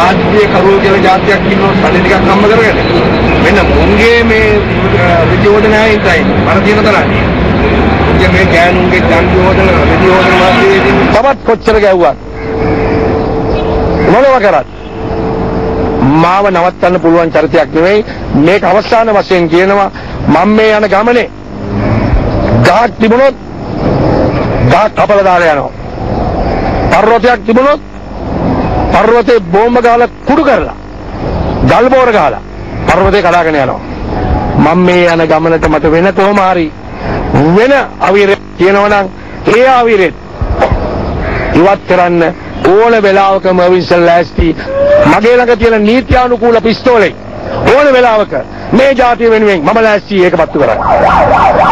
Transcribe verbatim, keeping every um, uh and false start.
රාජ්‍ය කරුවෝ කියලා જાතියක් ඉන්නෝ සල්ලි ටිකක් හම්බ කරගෙන මෙන්න මුන්ගේ මේ විද්‍යෝධනයයි ඉතයි මර තියෙන තරන්නේ. මුන්ගේ මේ ගෑනුන්ගේ ජන්ජෝධන විද්‍යෝධන මාර්ගයේදී තවත් කොච්චර ගැව්වත් මොනවා කරත් මාව නවත්තන්න පුළුවන් චරිතයක් නෙවෙයි. මේක අවසාන වශයෙන් කියනවා මම මේ යන ගමනේ ගහක් තිබුණොත් ගහ කපලා දාලා යනවා. පර්වතයක් තිබුණොත් පර්වතේ බෝම්බ ගහලා කුඩු කරලා ගල් බෝර ගහලා පර්වතේ කඩාගෙන යනවා. මම මේ යන ගමනට මට වෙන කොහොම හරි වෙන අවිරේ කියනවනම් ඒ අවිරේ ඉවත් කරන්න ඕන වෙලාවක මර්වින් සිල්වා ඇස්ටි මගේ ළඟ තියෙන නීත්‍යානුකූල පිස්තෝලේ ඕන වෙලාවක මේ ජාතිය වෙනුවෙන් මම ලෑස්ති ඒක පත්තු කරන්න.